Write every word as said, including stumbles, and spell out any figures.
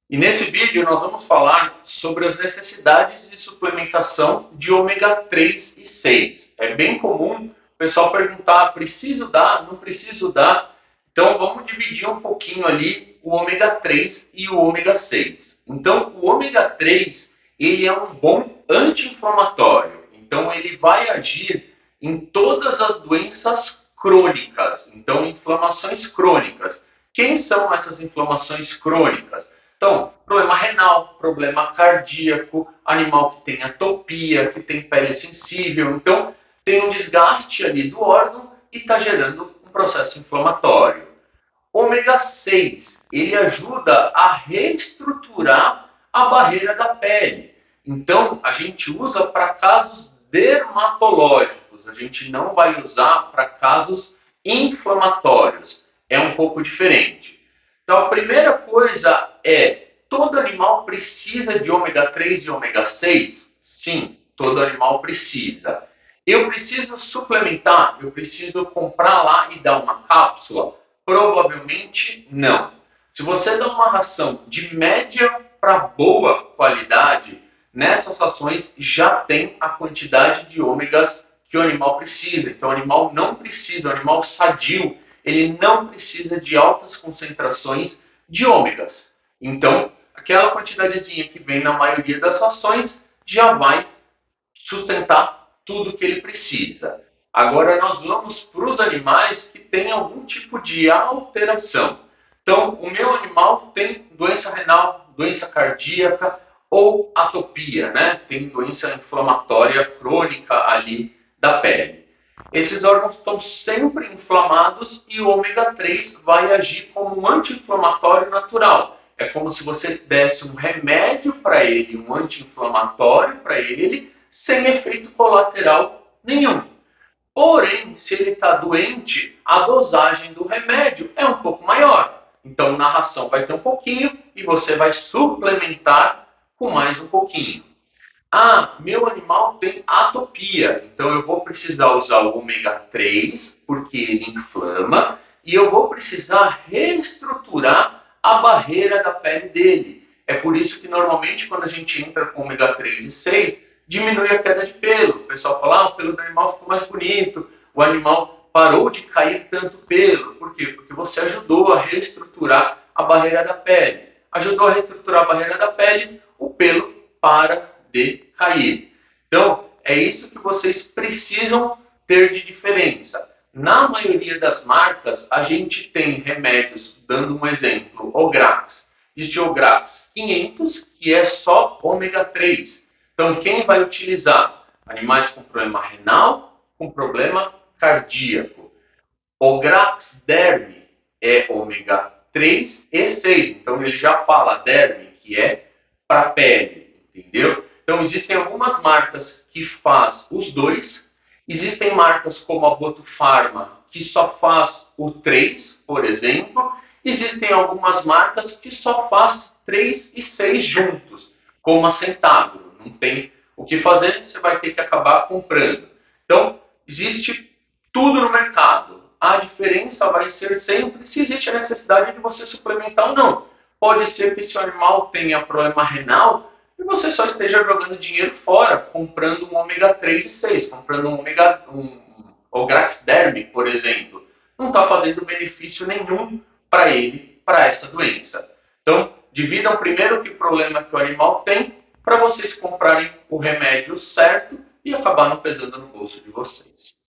E nesse vídeo nós vamos falar sobre as necessidades de suplementação de ômega três e seis. É bem comum o pessoal perguntar, preciso dar, não preciso dar? Então vamos dividir um pouquinho ali o ômega três e o ômega seis. Então o ômega três ele é um bom anti-inflamatório. Então ele vai agir em todas as doenças crônicas. Então inflamações crônicas. Quem são essas inflamações crônicas? Então, problema renal, problema cardíaco, animal que tem atopia, que tem pele sensível. Então, tem um desgaste ali do órgão e está gerando um processo inflamatório. Ômega seis, ele ajuda a reestruturar a barreira da pele. Então, a gente usa para casos dermatológicos, a gente não vai usar para casos inflamatórios. É um pouco diferente. Então, a primeira coisa é, todo animal precisa de ômega três e ômega seis? Sim, todo animal precisa. Eu preciso suplementar? Eu preciso comprar lá e dar uma cápsula? Provavelmente não. Se você dá uma ração de média para boa qualidade, nessas rações já tem a quantidade de ômegas que o animal precisa. Então, o animal não precisa, o animal sadio, ele não precisa de altas concentrações de ômegas. Então, aquela quantidadezinha que vem na maioria das rações já vai sustentar tudo que ele precisa. Agora nós vamos para os animais que têm algum tipo de alteração. Então, o meu animal tem doença renal, doença cardíaca ou atopia, né? Tem doença inflamatória crônica ali da pele. Esses órgãos estão sempre inflamados e o ômega três vai agir como um anti-inflamatório natural. É como se você desse um remédio para ele, um anti-inflamatório para ele, sem efeito colateral nenhum. Porém, se ele está doente, a dosagem do remédio é um pouco maior. Então, na ração vai ter um pouquinho e você vai suplementar com mais um pouquinho. Ah, meu animal tem atopia, então eu vou precisar usar o ômega três, porque ele inflama, e eu vou precisar reestruturar a barreira da pele dele. É por isso que normalmente quando a gente entra com ômega três e seis, diminui a queda de pelo. O pessoal fala, ah, o pelo do animal ficou mais bonito, o animal parou de cair tanto pelo. Por quê? Porque você ajudou a reestruturar a barreira da pele. Ajudou a reestruturar a barreira da pele, o pelo para de cair. Então, é isso que vocês precisam ter de diferença. Na maioria das marcas, a gente tem remédios, dando um exemplo, Ograx. Existe o Ograx quinhentos, que é só ômega três. Então, quem vai utilizar? Animais com problema renal, com problema cardíaco. Ograx derme é ômega três e seis. Então, ele já fala derme, que é para a pele, entendeu? Então, existem algumas marcas que faz os dois. Existem marcas como a Botufarma, que só faz o três, por exemplo. Existem algumas marcas que só faz três e seis juntos, como a Centagro. Não tem o que fazer, você vai ter que acabar comprando. Então, existe tudo no mercado. A diferença vai ser sempre se existe a necessidade de você suplementar ou não. Pode ser que seu animal tenha problema renal e você só esteja jogando dinheiro fora, comprando um ômega três e seis, comprando um, ômega, um Ograx derme, por exemplo. Não está fazendo benefício nenhum para ele, para essa doença. Então, dividam primeiro que problema que o animal tem, para vocês comprarem o remédio certo e acabar não pesando no bolso de vocês.